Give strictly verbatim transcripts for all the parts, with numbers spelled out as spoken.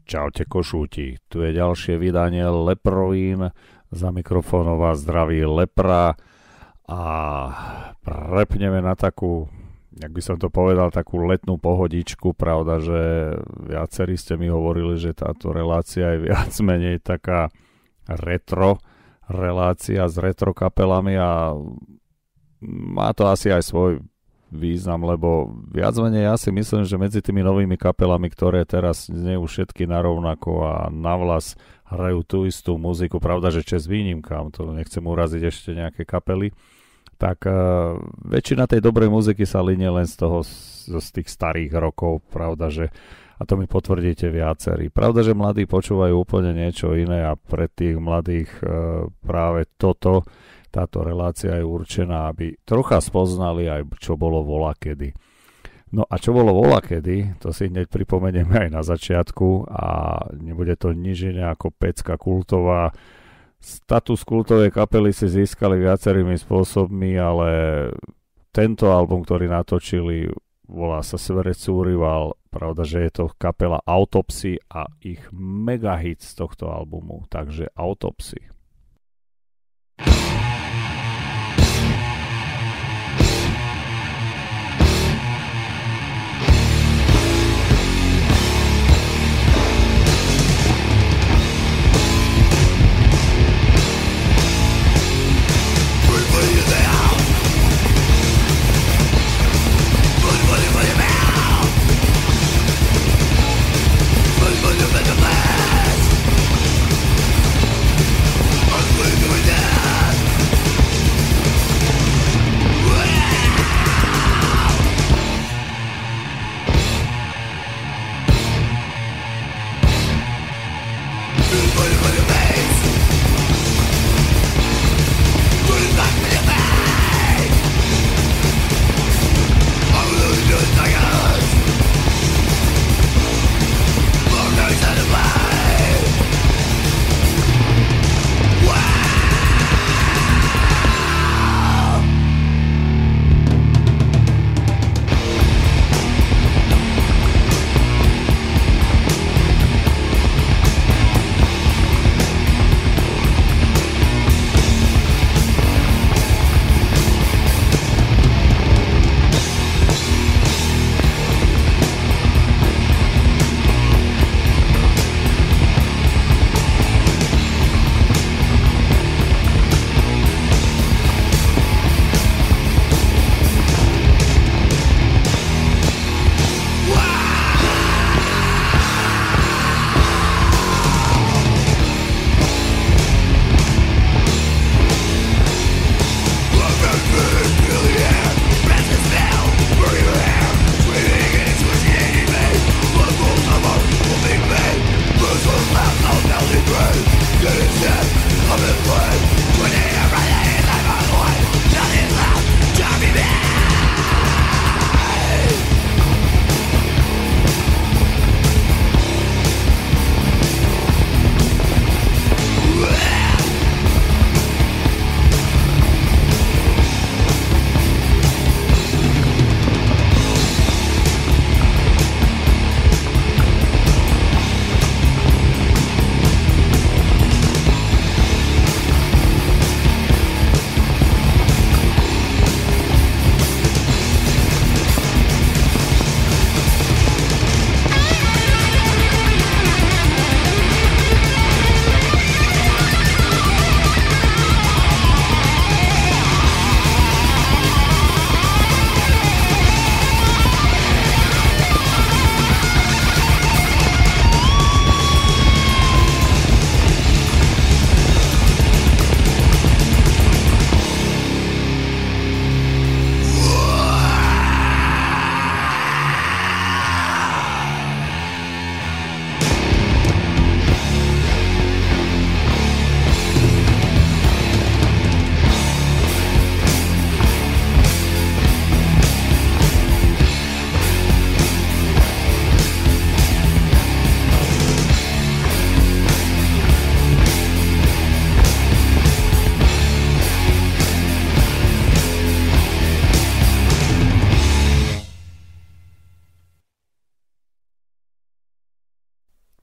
Čaute košúti, tu je ďalšie vydanie Leprovín, za mikrofónom vás zdraví Lepra a prepneme na takú, jak by som to povedal, takú letnú pohodičku. Pravda, že viacerí ste mi hovorili, že táto relácia je viac menej taká retro relácia s retro kapelami a má to asi aj svoj význam, lebo viac menej ja si myslím, že medzi tými novými kapelami, ktoré teraz znejú všetky narovnako a navlas hrajú tú istú muziku, pravda, že čes výnimkám, to nechcem uraziť ešte nejaké kapely, tak uh, väčšina tej dobrej muziky sa linie len z toho, z, z tých starých rokov, pravda, že a to mi potvrdíte viacerí. Pravda, že mladí počúvajú úplne niečo iné a pre tých mladých uh, práve toto táto relácia je určená, aby trocha spoznali aj, čo bolo volakedy. No a čo bolo volakedy, to si hneď pripomenieme aj na začiatku a nebude to nič iné ako pecka kultová. Status kultovej kapely si získali viacerými spôsobmi, ale tento album, ktorý natočili, volá sa Sverrecúrival. Pravda, že je to kapela Autopsy a ich mega hit z tohto albumu, takže Autopsy. Put your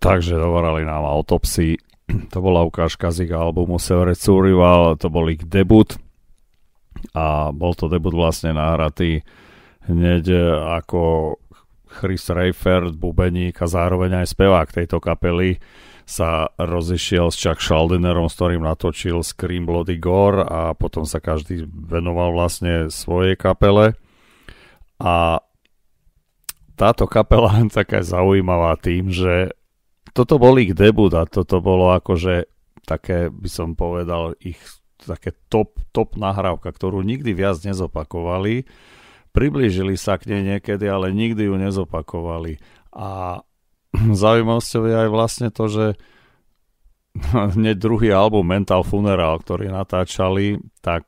Takže dovorali nám Autopsy. To bola ukážka z ich albumu Severed Survival, to bol ich debut a bol to debut vlastne nahratý hneď ako Chris Reifert, bubeník a zároveň aj spevák tejto kapely, sa rozišiel s Chuck Schaldinerom, s ktorým natočil Scream Bloody Gore a potom sa každý venoval vlastne svojej kapele. A táto kapela je taká zaujímavá tým, že toto bol ich debut a toto bolo akože také, by som povedal, ich také top, top nahrávka, ktorú nikdy viac nezopakovali. Priblížili sa k nej niekedy, ale nikdy ju nezopakovali. A zaujímavosťou je aj vlastne to, že hneď druhý album Mental Funeral, ktorý natáčali, tak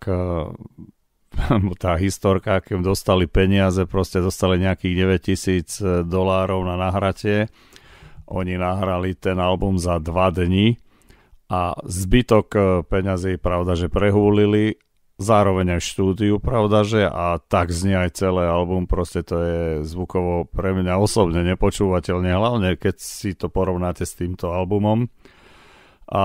tá historka, keď dostali peniaze, proste dostali nejakých deväťtisíc dolárov na nahratie. Oni nahrali ten album za dva dni a zbytok peňazí, pravda, že prehúlili, zároveň aj štúdiu, pravda, že a tak znie aj celé album, proste to je zvukovo pre mňa osobne nepočúvateľne, hlavne keď si to porovnáte s týmto albumom. A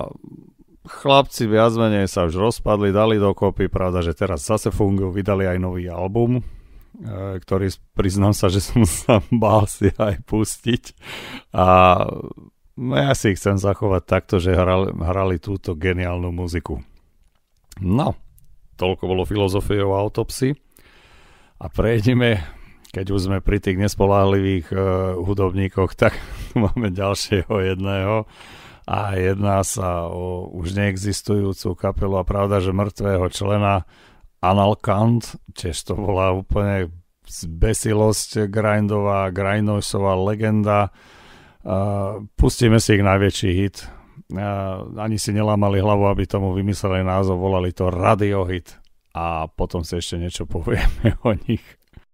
chlapci viac menej sa už rozpadli, dali dokopy, pravda, že teraz zase fungujú, vydali aj nový album, ktorý priznám sa, že som sa bál si aj pustiť. A no ja si chcem zachovať takto, že hrali, hrali túto geniálnu muziku. No, toľko bolo filozofiou Autopsy. A prejdeme, keď už sme pri tých nespoľahlivých uh, hudobníkoch, tak máme ďalšieho jedného. A jedná sa o už neexistujúcu kapelu a pravda, že mŕtvého člena Analkant, tiež to bola úplne zbesilosť grindová, grindnoisová legenda. Uh, pustíme si ich najväčší hit. Uh, ani si nelámali hlavu, aby tomu vymysleli názov, volali to Radiohit a potom si ešte niečo povieme o nich.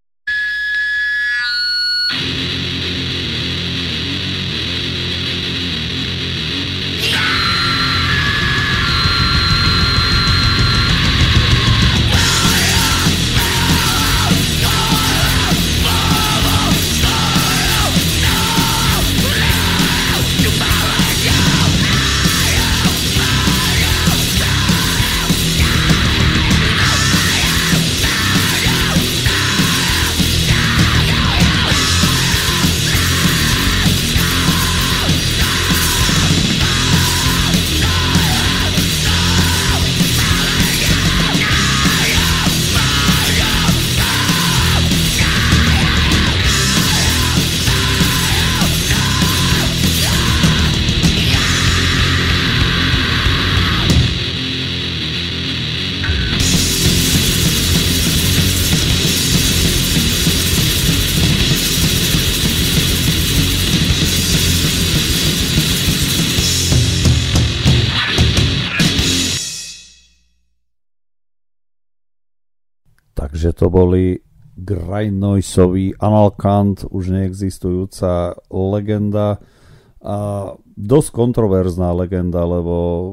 Takže to boli grindnoisoví Analkant, už neexistujúca legenda a dosť kontroverzná legenda, lebo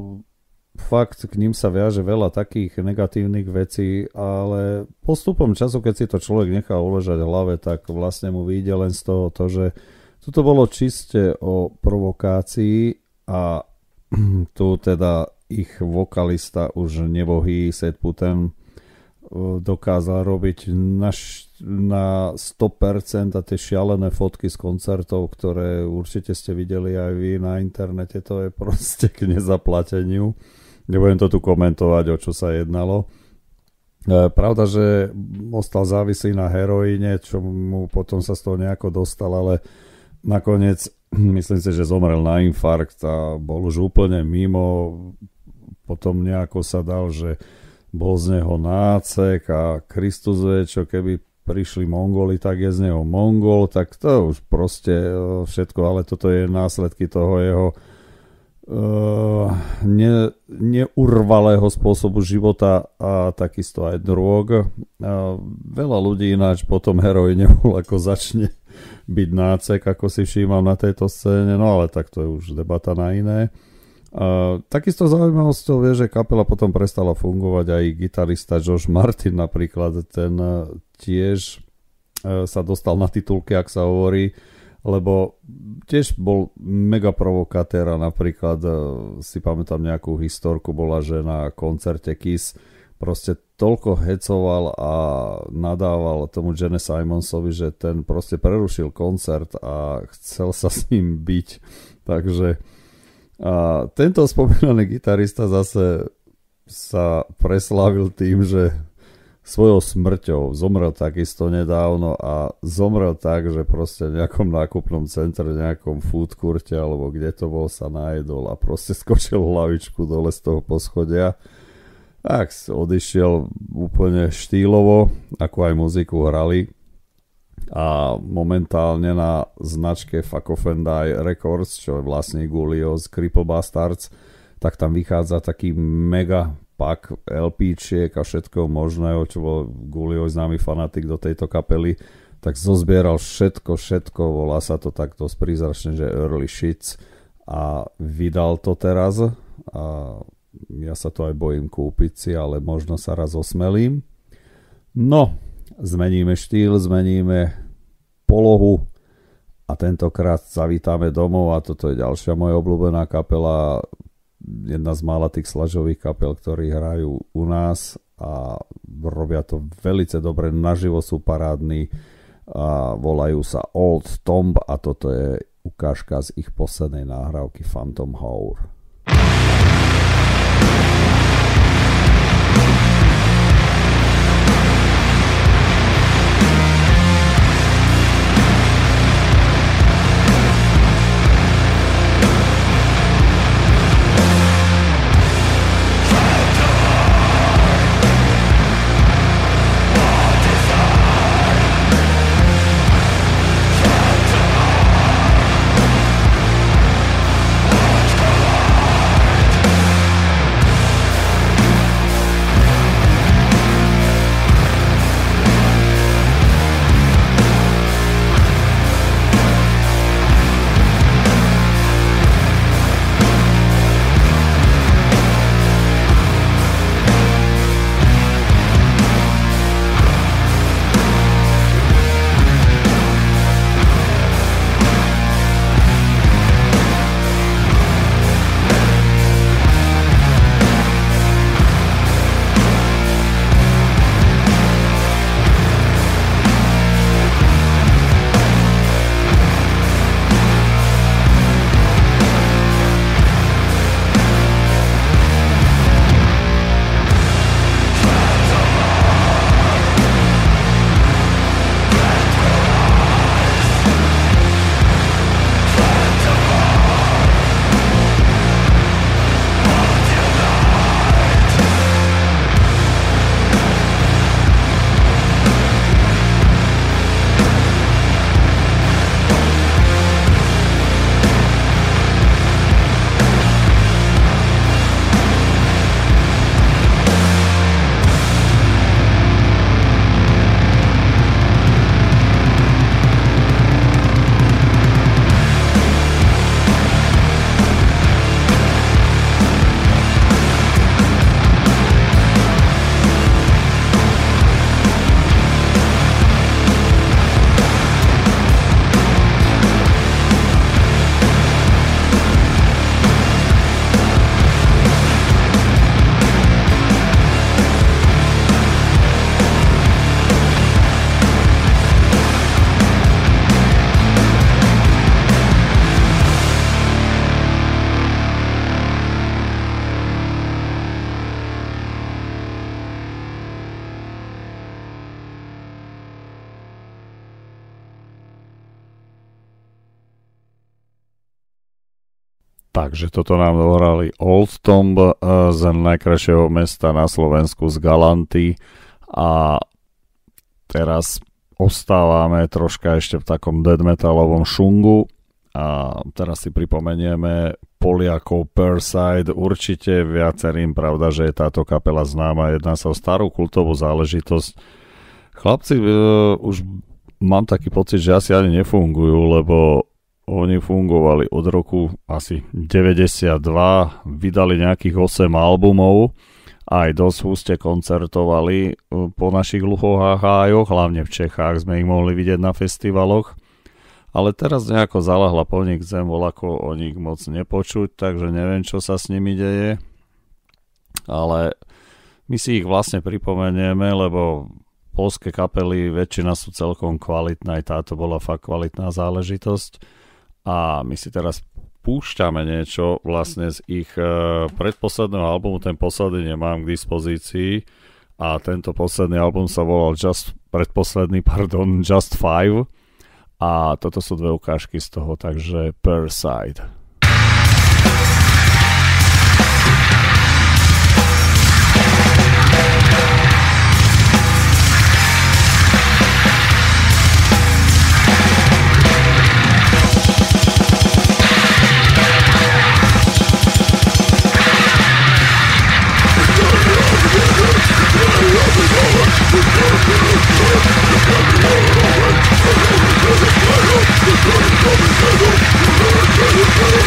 fakt k ním sa viaže veľa takých negatívnych vecí, ale postupom času, keď si to človek nechá uležať v hlave, tak vlastne mu vyjde len z toho to, že toto bolo čiste o provokácii a tu teda ich vokalista už nebohý Seth Putten dokázal robiť na, na sto percent a tie šialené fotky z koncertov, ktoré určite ste videli aj vy na internete, to je proste k nezaplateniu. Nebudem to tu komentovať, o čo sa jednalo. E, pravda, že ostal závislý na heroíne, čo mu potom sa z toho nejako dostal, ale nakoniec myslím si, že zomrel na infarkt a bol už úplne mimo. Potom nejako sa dal, že bol z neho nácek a Kristus vie, čo keby prišli Mongoli, tak je z neho Mongol, tak to už proste všetko, ale toto je následky toho jeho uh, ne, neurvalého spôsobu života a takisto aj drog. Uh, veľa ľudí ináč potom heroíne ako začne byť nácek, ako si všímam na tejto scéne, no ale tak to je už debata na iné. Uh, takisto zaujímavosťou je, že kapela potom prestala fungovať, aj gitarista Josh Martin napríklad, ten uh, tiež uh, sa dostal na titulky, ak sa hovorí, lebo tiež bol mega provokatér a napríklad si pamätám nejakú historku, bola, že na koncerte Kiss proste toľko hecoval a nadával tomu Gene Simonsovi, že ten proste prerušil koncert a chcel sa s ním byť. Takže a tento spomínaný gitarista zase sa preslávil tým, že svojou smrťou zomrel takisto nedávno a zomrel tak, že proste v nejakom nákupnom centre, v nejakom food courte alebo kde to bol, sa najedol a proste skočil hlavičku dole z toho poschodia. Tak odišiel úplne štýlovo, ako aj muziku hrali. A momentálne na značke Fuck Off and Die Records, čo je vlastne Gulio z Cripple Bastards, tak tam vychádza taký mega pak LPčiek a všetko možného, čo bol Gulio známy fanatik do tejto kapely, tak zozbieral všetko, všetko, volá sa to takto sprízračne, že Early Shits, a vydal to teraz a ja sa to aj bojím kúpiť si, ale možno sa raz osmelím. No, zmeníme štýl, zmeníme polohu a tentokrát zavítame domov a toto je ďalšia moja obľúbená kapela, jedna z mála tých slažových kapel, ktorí hrajú u nás a robia to veľmi dobre, naživo sú parádni a volajú sa Old Tomb a toto je ukážka z ich poslednej nahrávky Phantom Hour. Takže toto nám dohrali Old Tomb z najkrajšieho mesta na Slovensku, z Galanty, a teraz ostávame troška ešte v takom death metalovom šungu a teraz si pripomenieme Poliakov Perside. Určite viacerým pravda, že je táto kapela známa, jedná sa o starú kultovú záležitosť. Chlapci uh, už mám taký pocit, že asi ani nefungujú, lebo oni fungovali od roku asi deväťdesiatdva, vydali nejakých osem albumov, aj dosť húste koncertovali po našich hluchoháhájoch, hlavne v Čechách sme ich mohli vidieť na festivaloch. ale teraz nejako zalahla po nich zem, voľako o nich moc nepočuť, takže neviem, čo sa s nimi deje. Ale my si ich vlastne pripomenieme, lebo poľské kapely, väčšina sú celkom kvalitná, aj táto bola fakt kvalitná záležitosť. A my si teraz púšťame niečo vlastne z ich uh, predposledného albumu, ten posledný nemám k dispozícii a tento posledný album sa volal Just, predposledný, pardon, Just Five a toto sú dve ukážky z toho, takže Per Side. We're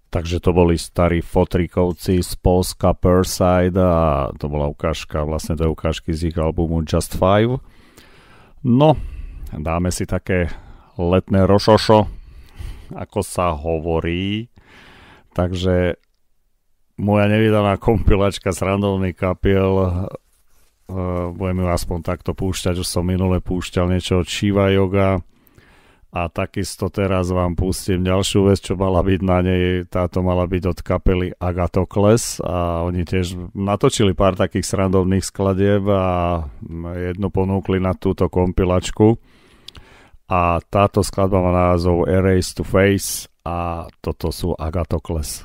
Takže to boli starí fotrikovci z Polska Perside a to bola ukážka, vlastne to je ukážky z ich albumu Just Five. No, dáme si také letné rošošo, ako sa hovorí. Takže moja nevydaná kompilačka z randovných kapiel, uh, budem ju aspoň takto púšťať, už som minule púšťal niečo od Shiva Yoga. A takisto teraz vám pustím ďalšiu vec, čo mala byť na nej. Táto mala byť od kapely Agathocles a oni tiež natočili pár takých srandovných skladieb a jednu ponúkli na túto kompilačku. A táto skladba má názov Erase to Face a toto sú Agathocles.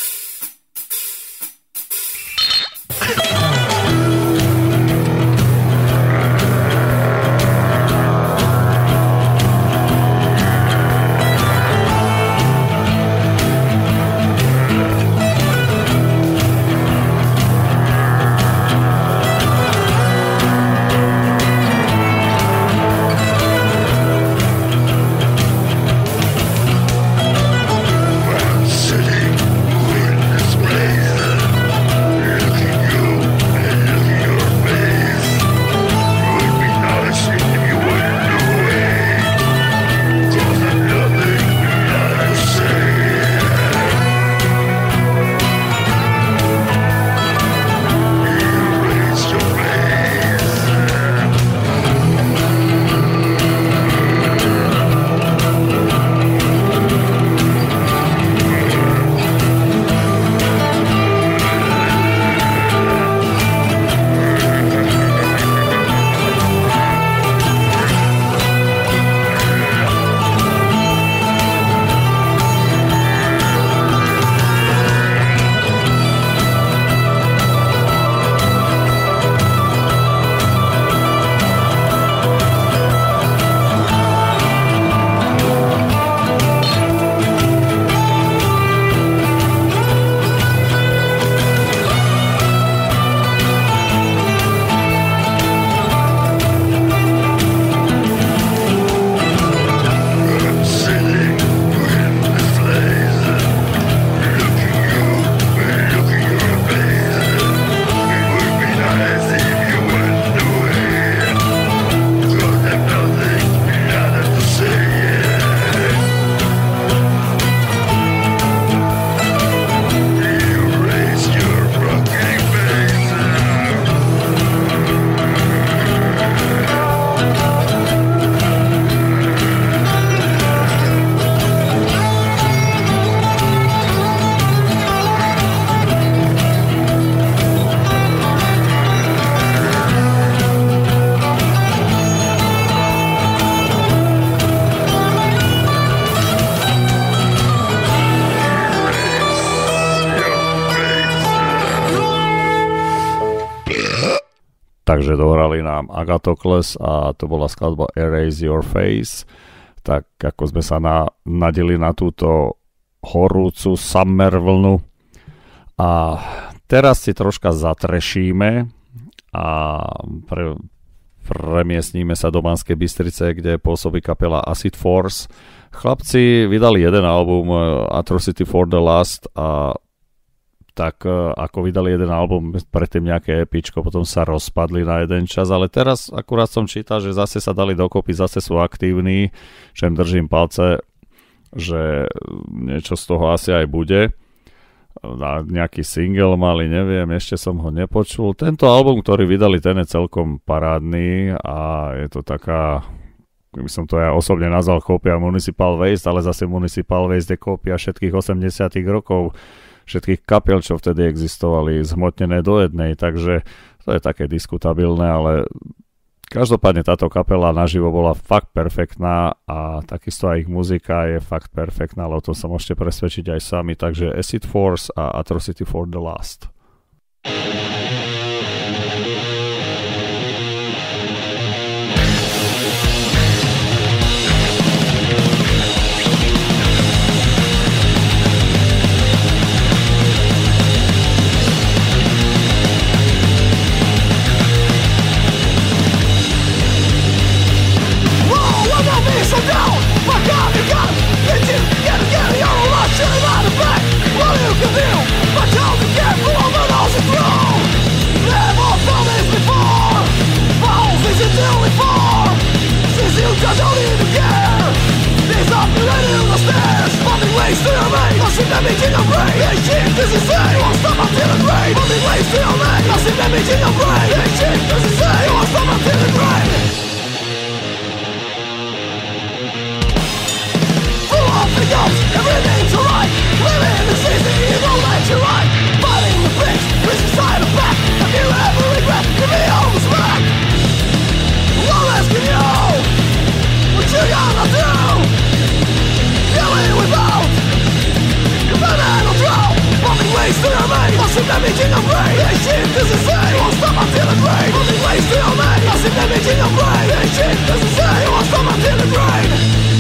Takže dohrali nám Agathocles a to bola skladba Erase Your Face. Tak ako sme sa na, nadeli na túto horúcu summer vlnu. A teraz si troška zatrešíme a pre, premiestníme sa do Banskej Bystrice, kde pôsobí kapela Acid Force. Chlapci vydali jeden album Atrocity for the Last a tak ako vydali jeden album, predtým nejaké epičko, potom sa rozpadli na jeden čas, ale teraz akurát som čítal, že zase sa dali dokopy, zase sú aktívni, že im držím palce, že niečo z toho asi aj bude. Na nejaký single mali, neviem, ešte som ho nepočul. Tento album, ktorý vydali, ten je celkom parádny a je to taká, by som to ja osobne nazval kópia Municipal Waste, ale zase Municipal Waste je kópia všetkých osemdesiatych rokov, všetkých kapiel, čo vtedy existovali, zhmotnené do jednej, takže to je také diskutabilné, ale každopádne táto kapela naživo bola fakt perfektná a takisto aj ich muzika je fakt perfektná, ale o tom sa môžete presvedčiť aj sami, takže Acid Force a Atrocity for the Last. So down, my God, my God, bitches, get it, get it, you're a lot, you're a lot of back. damaging your brain. This shit doesn't say you won't stop until it rains. Only ways to your main. Massive damaging your brain. This shit doesn't say you won't stop until it rains.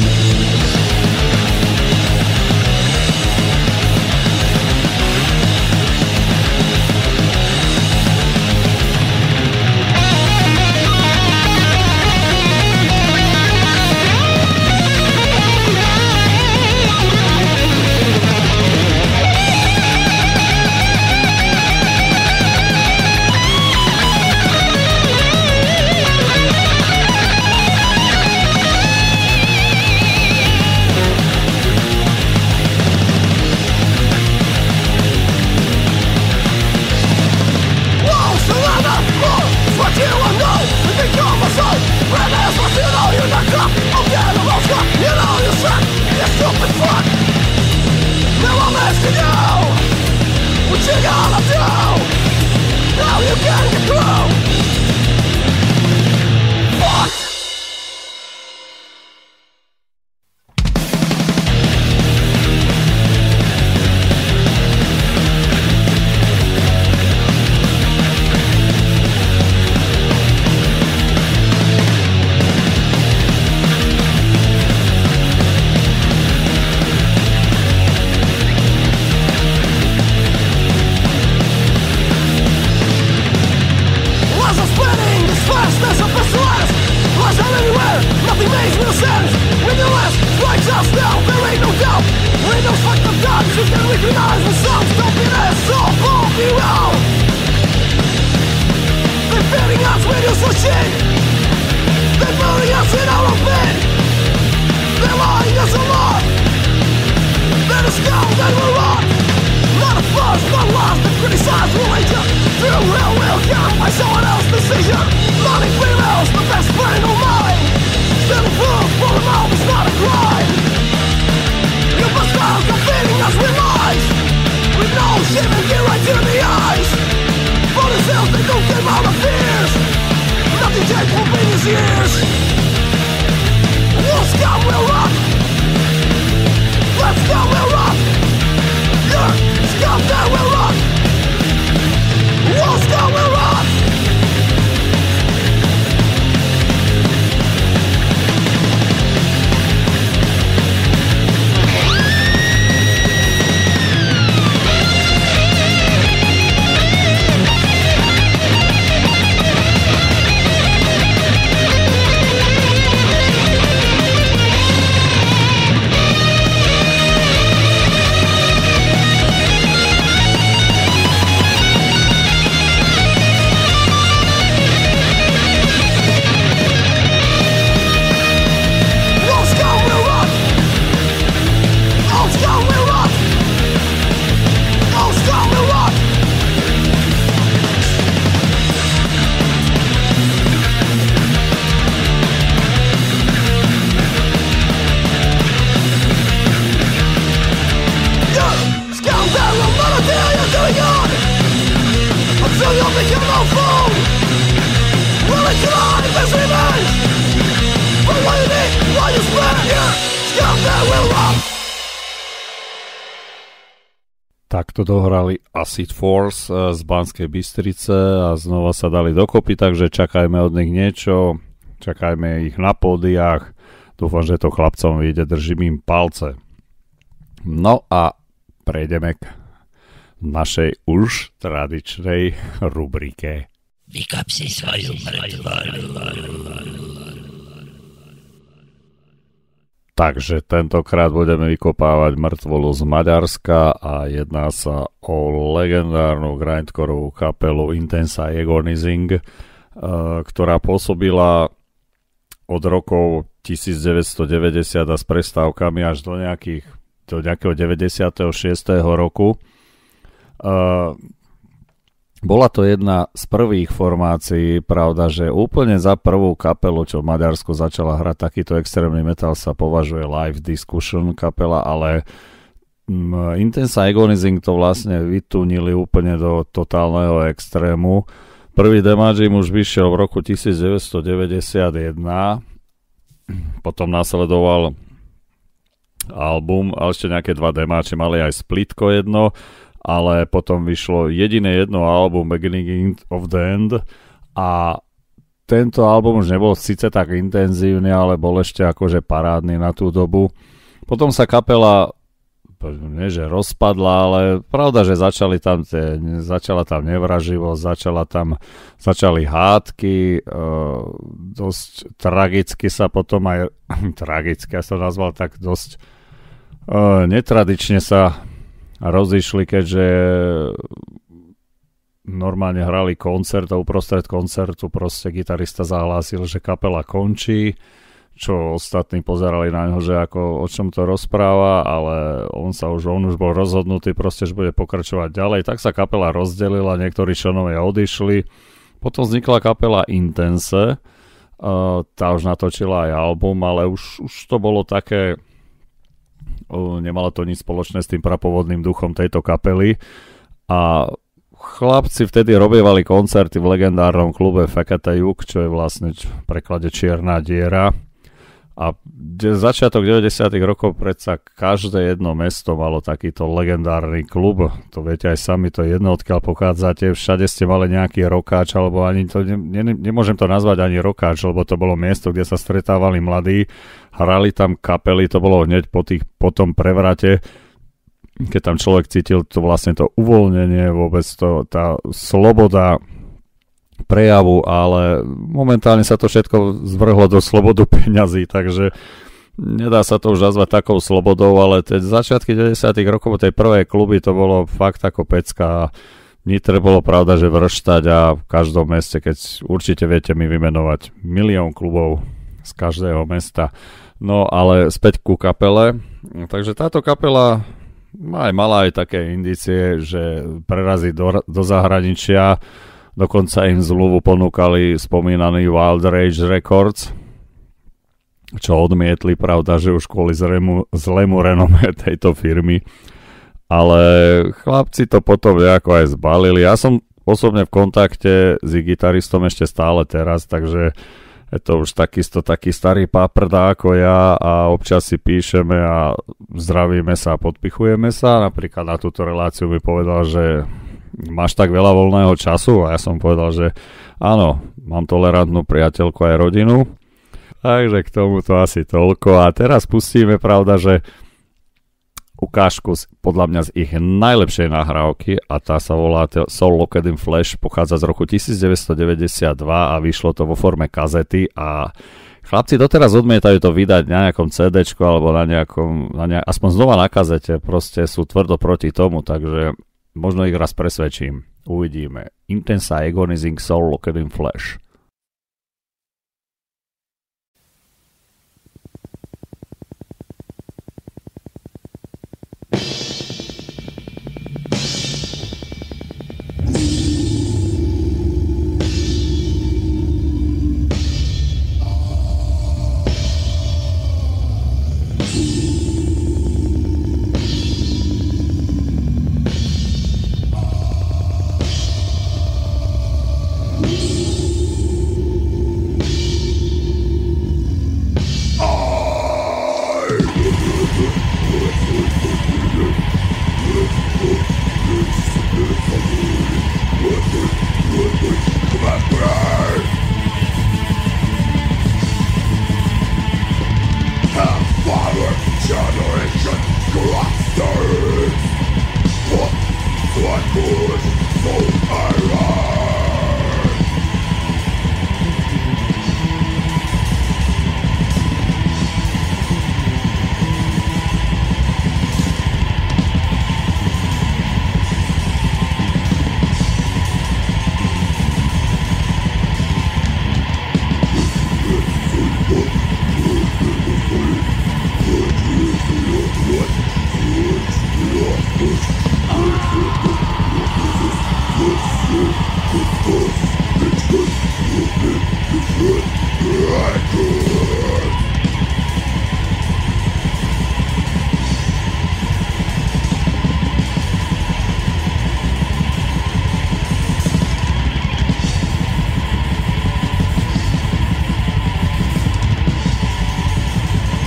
Takto dohrali Acid Force z Banskej Bystrice a znova sa dali dokopy, takže čakajme od nich niečo, čakajme ich na pódiách, dúfam, že to chlapcom vyjde, držím im palce. No a prejdeme k našej už tradičnej rubrike. Vykap si svoju mŕtvoru. Takže tentokrát budeme vykopávať mŕtvolu z Maďarska a jedná sa o legendárnu grindcoreovú kapelu Intensa Agonizing, ktorá pôsobila od rokov devätnásťstodeväťdesiat a s prestávkami až do, nejakých, do nejakého deväťdesiateho šiesteho roku. Bola to jedna z prvých formácií, pravda, že úplne za prvú kapelu, čo v Maďarsku začala hrať takýto extrémny metal, sa považuje Live Discussion kapela, ale um, Intensa Agonizing to vlastne vytunili úplne do totálneho extrému. Prvý demáč im už vyšiel v roku devätnásťstodeväťdesiatjeden, potom nasledoval album, ale ešte nejaké dva demáče, mali aj splitko jedno ale potom vyšlo jediné jedno album Beginning of the End a tento album už nebol síce tak intenzívny, ale bol ešte akože parádny na tú dobu. Potom sa kapela nie že rozpadla, ale pravda, že začali tam te, začala tam nevraživosť, začala tam, začali hádky, e, dosť tragicky sa potom aj, tragicky, ja som nazval tak dosť e, netradične sa rozišli, keďže normálne hrali koncert a uprostred koncertu proste gitarista zahlásil, že kapela končí, čo ostatní pozerali na ňo, že ako o čom to rozpráva, ale on sa už, on už bol rozhodnutý proste, že bude pokračovať ďalej, tak sa kapela rozdelila, niektorí členovia odišli, potom vznikla kapela Intense, uh, tá už natočila aj album, ale už, už to bolo také, uh, nemalo to nič spoločné s tým prapovodným duchom tejto kapely a chlapci vtedy robievali koncerty v legendárnom klube Fekete Jug, čo je vlastne v preklade Čierna diera. A začiatok deväťdesiatych rokov predsa každé jedno mesto malo takýto legendárny klub. To viete aj sami, to je jedno, odkiaľ pochádzate. Všade ste mali nejaký rokáč, alebo ani to, ne, ne, nemôžem to nazvať ani rokáč, lebo to bolo miesto, kde sa stretávali mladí. Hrali tam kapely, to bolo hneď po, tých, po tom prevrate, keď tam človek cítil to vlastne to uvoľnenie, vôbec to, tá sloboda prejavu, ale momentálne sa to všetko zvrhlo do slobodu peňazí, takže nedá sa to už nazvať takou slobodou, ale tie začiatky deväťdesiatych rokov tej prvej kluby to bolo fakt ako pecka. V Nitre bolo pravda, že vrštať a v každom meste, keď určite viete mi vymenovať milión klubov z každého mesta. No ale späť ku kapele. Takže táto kapela aj mala aj také indície, že prerazí do, do zahraničia. Dokonca im zmluvu ponúkali spomínaný Wild Rage Records, čo odmietli, pravda, že už kvôli zlému, zlému renome tejto firmy. Ale chlapci to potom nejako aj zbalili. Ja som osobne v kontakte s gitaristom ešte stále teraz, takže je to už takisto taký starý páprda ako ja a občas si píšeme a zdravíme sa a podpichujeme sa. Napríklad na túto reláciu mi povedal, že máš tak veľa voľného času a ja som povedal, že áno, mám tolerantnú priateľku aj rodinu. Takže k tomuto asi toľko. A teraz pustíme, pravda, že ukážku z, podľa mňa z ich najlepšej nahrávky a tá sa volá Soul Locked in Flesh, pochádza z roku devätnásťstodeväťdesiatdva a vyšlo to vo forme kazety a chlapci doteraz odmietajú to vydať na nejakom CDčku alebo na nejakom, na nejak, aspoň znova na kazete, proste sú tvrdo proti tomu, takže možno ich raz presvedčím. Uvidíme. Intense Agonizing Soul Locked in Flesh.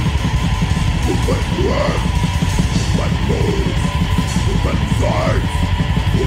But blood, but bones, but sides.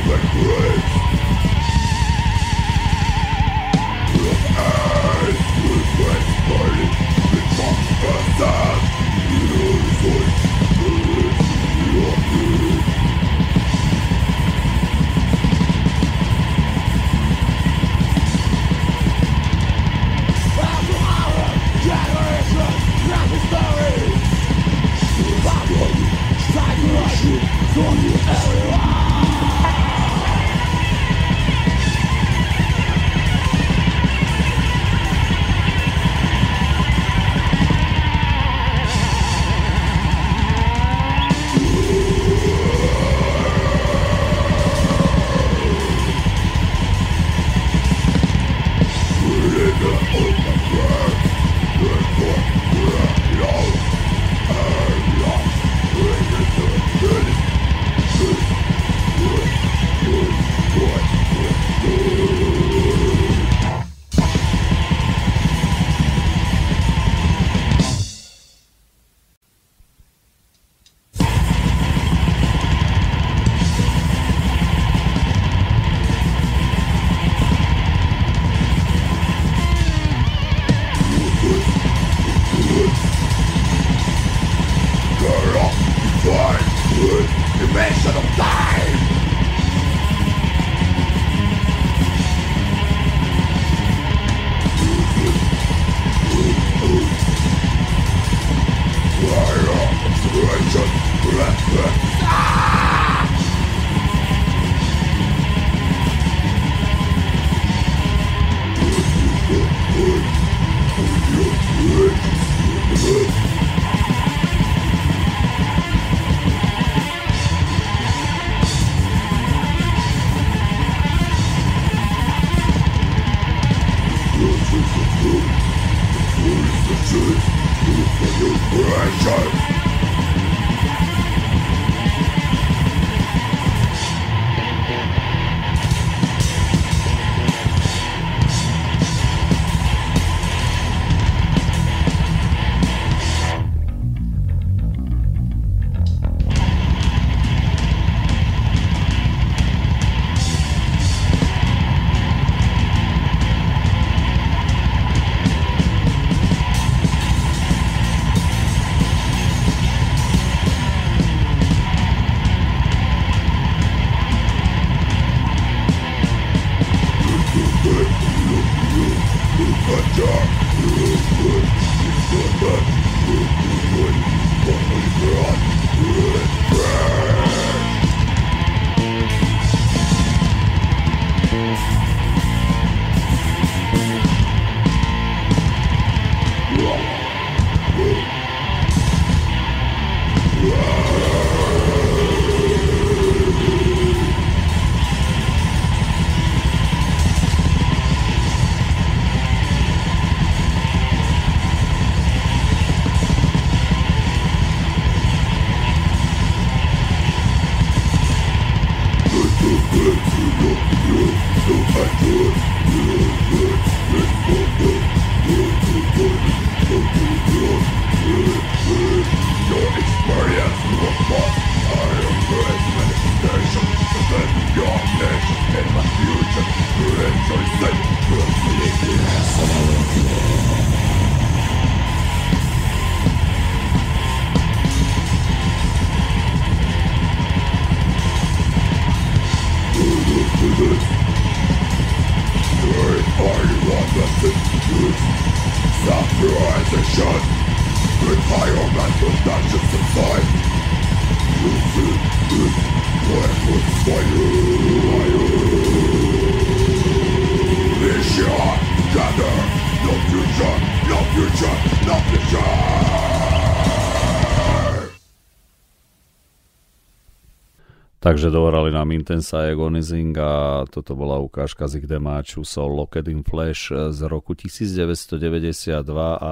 Takže dohrali nám Intensa Agonizing a toto bola ukážka z ich demáču Soul Locked in Flash z roku devätnásťstodeväťdesiatdva a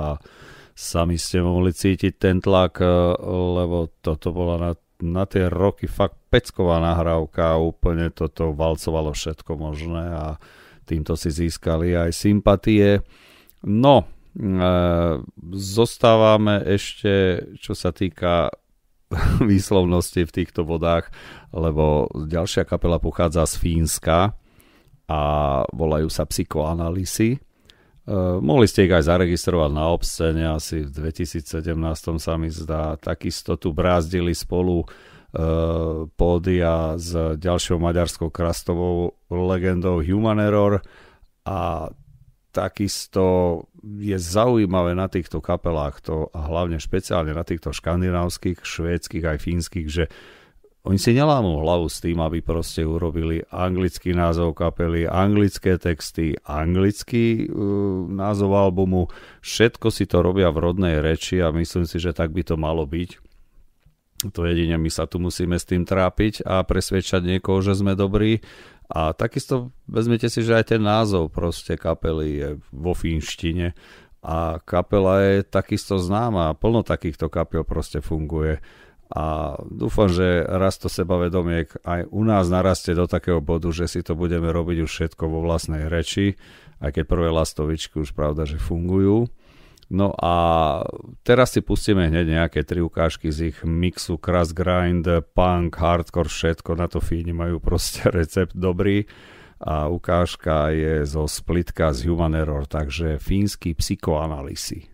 sami ste mohli cítiť ten tlak, lebo toto bola na, na tie roky fakt pecková nahrávka, úplne toto valcovalo všetko možné a týmto si získali aj sympatie. No, e, zostávame ešte, čo sa týka výslovnosti v týchto vodách, lebo ďalšia kapela pochádza z Fínska a volajú sa Psychoanalysi. Uh, mohli ste ich aj zaregistrovať na Obscene, asi v dvetisícsedemnásť sa mi zdá. Takisto tu brázdili spolu uh, pódia s ďalšou maďarskou krastovou legendou Human Error a takisto je zaujímavé na týchto kapelách, to, a hlavne špeciálne na týchto škandinávskych, švédskych aj fínskych, že oni si nelámú hlavu s tým, aby proste urobili anglický názov kapely, anglické texty, anglický uh, názov albumu. Všetko si to robia v rodnej reči a myslím si, že tak by to malo byť. To jedine my sa tu musíme s tým trápiť a presvedčať niekoho, že sme dobrí. A takisto vezmite si, že aj ten názov proste kapely je vo fínštine a kapela je takisto známa. Plno takýchto kapel proste funguje. A dúfam, že raz to sebavedomie aj u nás narastie do takého bodu, že si to budeme robiť už všetko vo vlastnej reči, aj keď prvé lastovičky už pravda, že fungujú. No a teraz si pustíme hneď nejaké tri ukážky z ich mixu Crass Grind, punk, hardcore, všetko, na to Fíni majú proste recept dobrý a ukážka je zo splitka z Human Error, takže fínsky Psychoanalysi.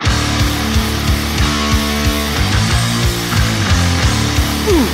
Uh.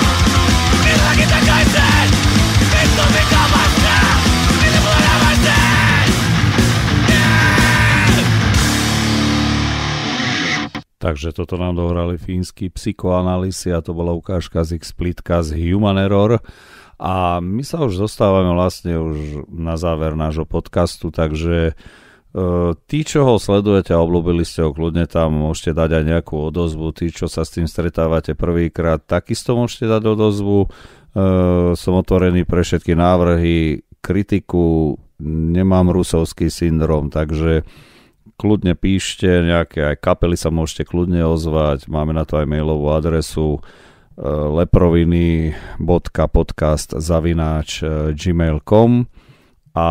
Vittu mikä vastaa, mitä voidaan vastaa. Takže toto nám dohrali fínsky psychoanalýzy a to bola ukážka z ich splitka z Human Error. A my sa už dostávame vlastne už na záver nášho podcastu, takže uh, tí, čo ho sledujete a obľúbili ste ho, kľudne tam môžete dať aj nejakú odozvu. Tí, čo sa s tým stretávate prvýkrát, takisto môžete dať odozvu. Uh, som otvorený pre všetky návrhy, kritiku, nemám rusovský syndrom, takže kľudne píšte, nejaké aj kapely sa môžete kľudne ozvať, máme na to aj mailovú adresu leproviny bodka podcast zavináč gmail bodka com a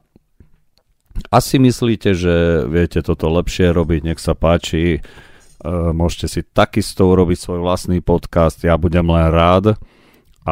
asi myslíte, že viete toto lepšie robiť, nech sa páči, môžete si takisto urobiť svoj vlastný podcast, ja budem len rád, a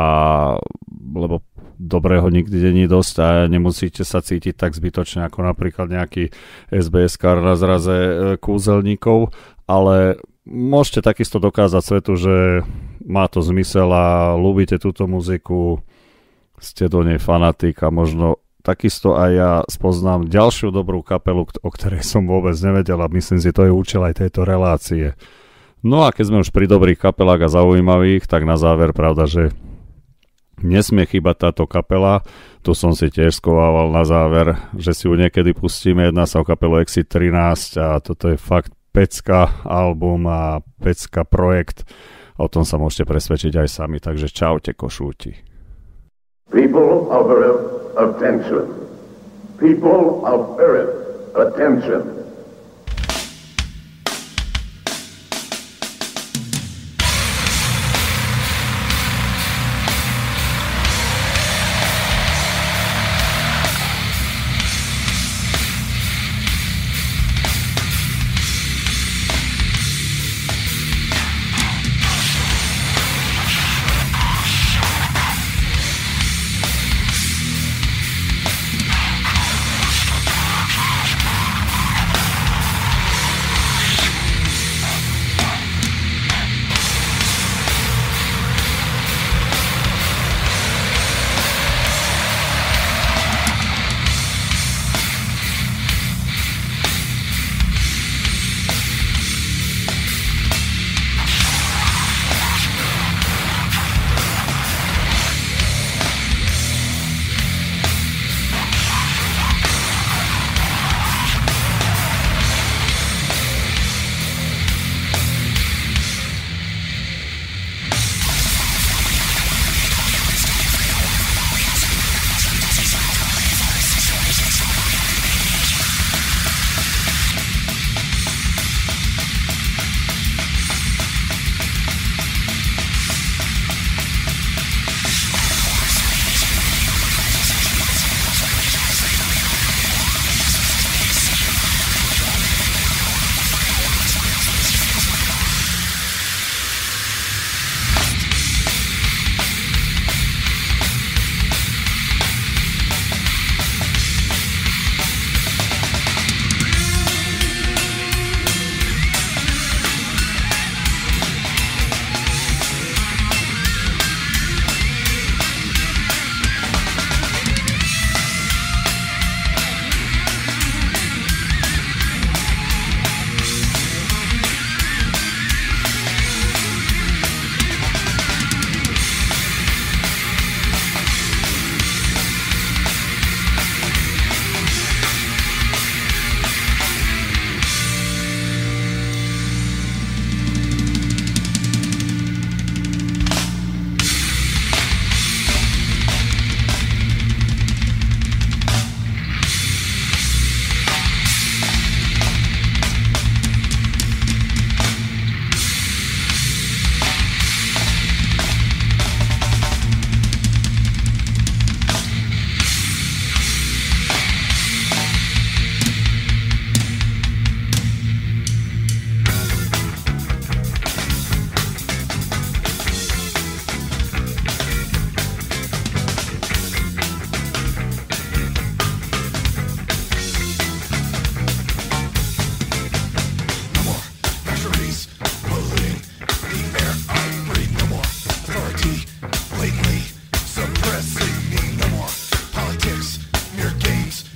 lebo dobrého nikdy není dosť a nemusíte sa cítiť tak zbytočne ako napríklad nejaký es bé es-kár na zraze kúzelníkov, ale môžete takisto dokázať svetu, že má to zmysel a ľúbite túto muziku, ste do nej fanatik a možno takisto aj ja spoznám ďalšiu dobrú kapelu, o ktorej som vôbec nevedel a myslím si, to je účel aj tejto relácie. No a keď sme už pri dobrých kapelách a zaujímavých, tak na záver pravda, že nesmie chýbať táto kapela, tu som si tiež skovával na záver, že si ju niekedy pustíme, jedná sa o kapelu Exit trinásť a toto je fakt pecka album a pecka projekt, o tom sa môžete presvedčiť aj sami, takže čaute košúti. People of Earth, attention. People of Earth, attention.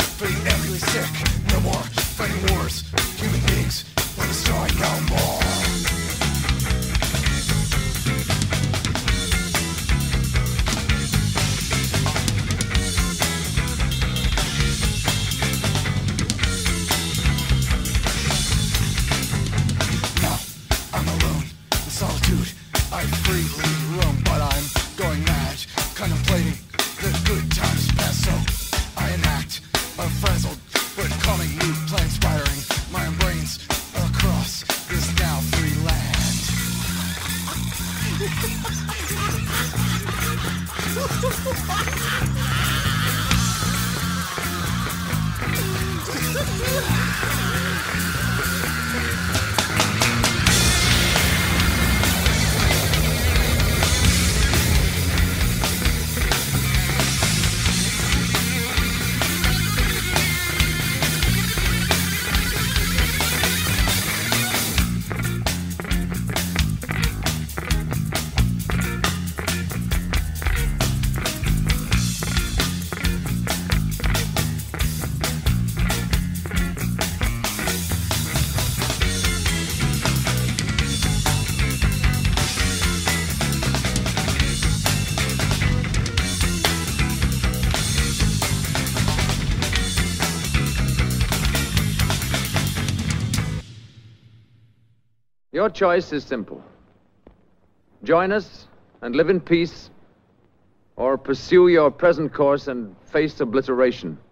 sick, no more fighting wars. Human beings, let us die no more. times pass, so I enact a frazzled but calming mood plan inspiring my brains across this now free land. Your choice is simple. Join us and live in peace, or pursue your present course and face obliteration.